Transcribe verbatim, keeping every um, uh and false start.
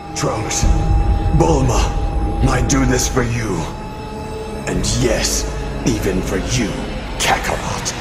Trunks, Bulma might do this for you. And yes, even for you, Kakarot.